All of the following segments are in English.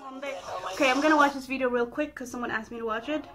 Okay, I'm gonna watch this video real quick because someone asked me to watch it.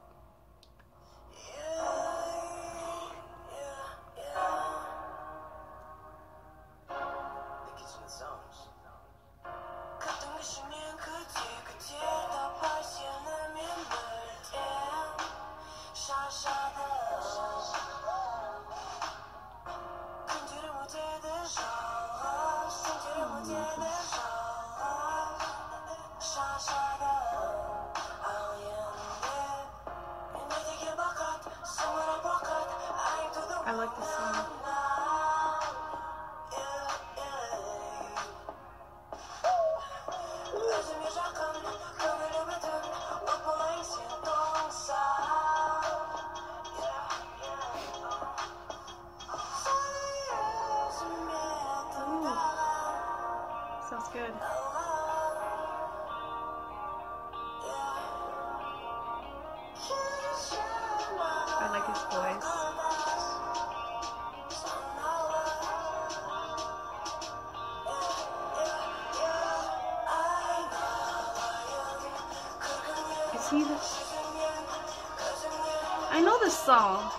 I like this song. Sounds good. I like his voice. Is he the... I know this song.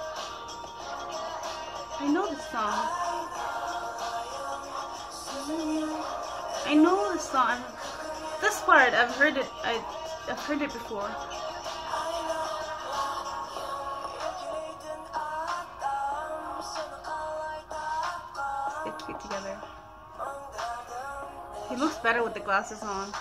I know this song. I know this song. This part, I've heard it. I've heard it before. They're cute together. He looks better with the glasses on.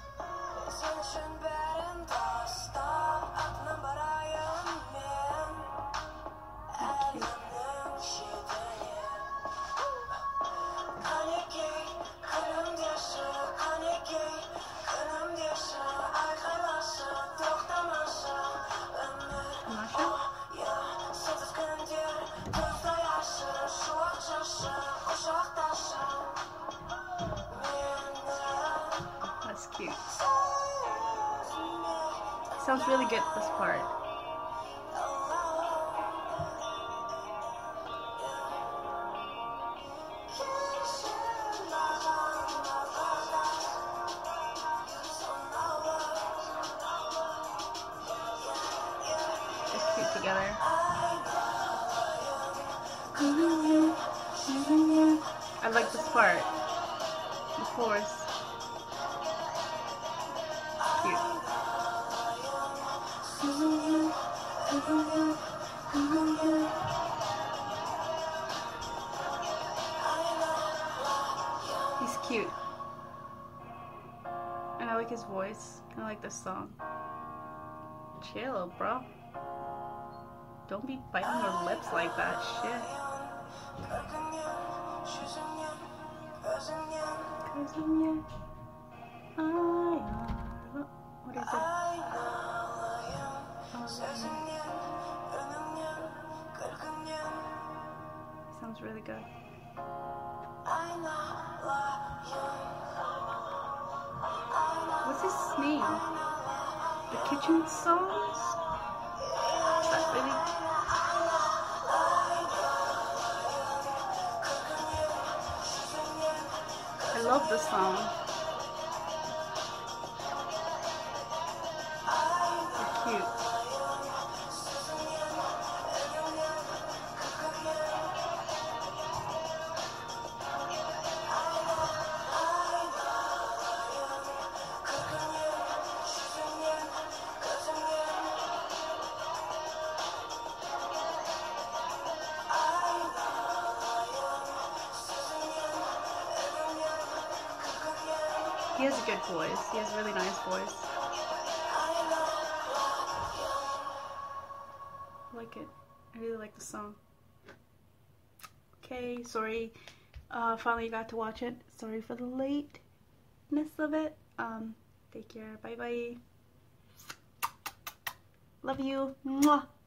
That's cute. Sounds really good, this part. They're cute together. I like this part. The chorus. Cute. He's cute. And I like his voice. I like this song. Chill, bro. Don't be biting your lips like that. Shit. What is it? Sounds really good. What's his name? The Kitchen Songs? Is that really? I love this song. They're cute. He has a good voice. He has a really nice voice. I like it. I really like the song. Okay, sorry. Finally got to watch it. Sorry for the lateness of it. Take care. Bye bye. Love you. Mwah.